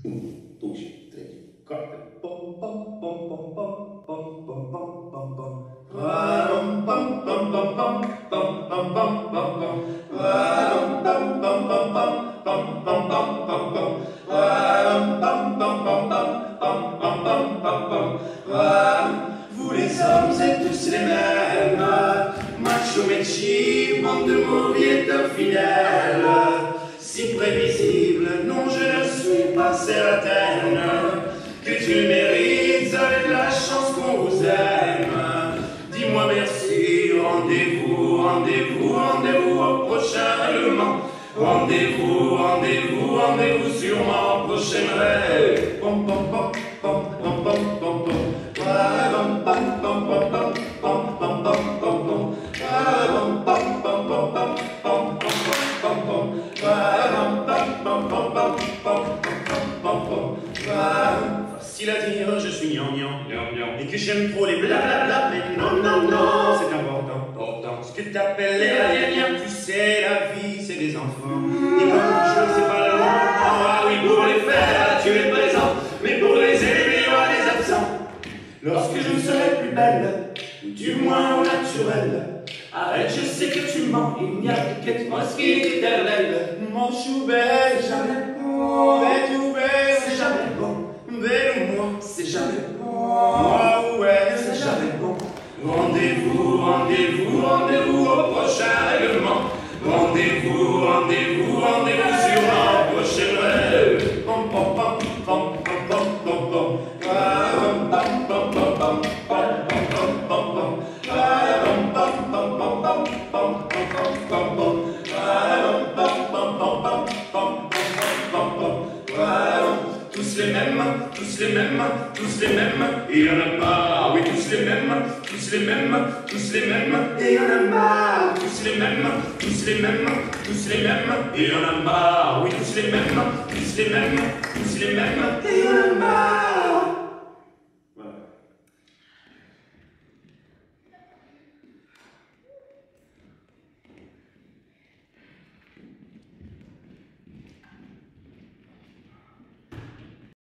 1, 2, 3, 4. Pom, pom, pom, pom, pom, pom, pom, pom, pom, pom. Pom, pom, pom, pom, pom, pom, pom, pom, pom, pom. Pom, pom, pom, pom, pom, pom, pom, pom, pom, pom. Pom, pom, pom, pom, pom, pom, pom, pom, pom, pom. Vous les hommes êtes tous les mêmes, macho mechi, bande de mauvais infidèles. Si prévisible, non je ne suis pas certaine que tu le mérites avec la chance qu'on vous aime. Dis-moi merci, rendez-vous, rendez-vous, rendez-vous au prochain règlement. Rendez-vous, rendez-vous, rendez-vous sûrement au prochain rêve. Pom pom pom pom pom pom pom pom. Pom pom pom pom pom pom pom pom pom pom. Pom pom pom pom pom pom pom pom pom pom. Facile à dire, je suis gnangnan, et que j'aime trop les blablabla, mais non, non, non, c'est important. Ce que t'appelles les radiens, tu sais, la vie, c'est des enfants. Et comme toujours, c'est pas le moment. Ah oui, pour les faire, tu es présent, mais pour les aider, il y aura des absents. Lorsque je serai plus belle, ou du moins au naturel, arrête, je sais que tu mens, il n'y a que quelque chose qui est éternel. Mon chou belle, jamais bon, tout belle, c'est jamais bon. Belle moi, c'est jamais bon. Moi, ouais, c'est jamais bon. Rendez-vous, rendez-vous, rendez-vous au prochain règlement. Rendez-vous, rendez-vous, rendez-vous sur un prochain rêve. Pom pom pom pom pom pom pom pom. Pom pom pom pom pom pom pom pom pom. Pom pom pom pom pom pom pom pom pom. Tous les mêmes, tous les mêmes, tous les mêmes, et il y en a marre. Oui, tous les mêmes, tous les mêmes, tous les mêmes, et il y en a marre. Tous les mêmes, tous les mêmes, tous les mêmes, et il y en a marre. Oui, tous les mêmes, tous les mêmes, tous les mêmes, et il y en a marre.